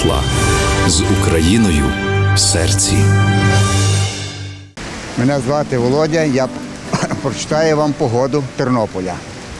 Матла з Україною в серці. Мене звати Володя, я прочитаю вам погоду Тернополя.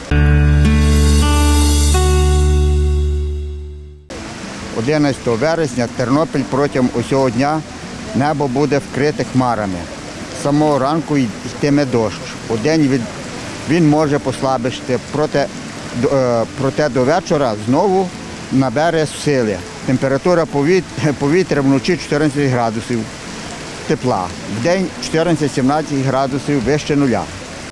– 11 вересня Тернопіль протягом усього дня небо буде вкрите хмарами. З самого ранку йтиме дощ. Удень він може послабшати, проте до вечора знову набере сили. Температура повітря вночі 14 градусів тепла, вдень 14-17 градусів вище нуля.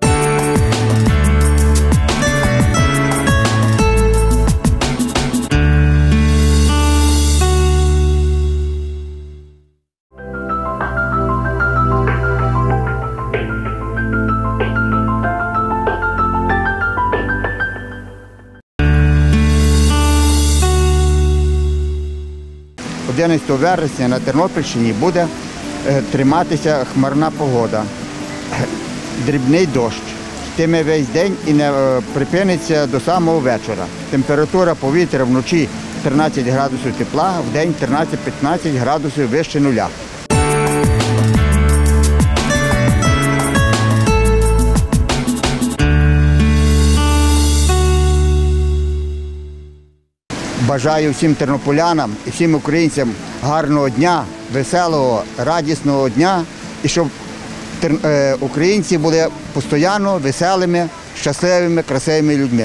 – 11 вересня на Тернопільщині буде триматися хмарна погода, дрібний дощ. Йтиме весь день і не припиниться до самого вечора. Температура повітря вночі 13 градусів тепла, вдень 13-15 градусів вище нуля. Бажаю всім тернополянам і всім українцям гарного дня, веселого, радісного дня, і щоб українці були постійно веселими, щасливими, красивими людьми.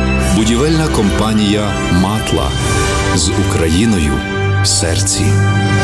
Будівельна компанія «Матла» з Україною в серці.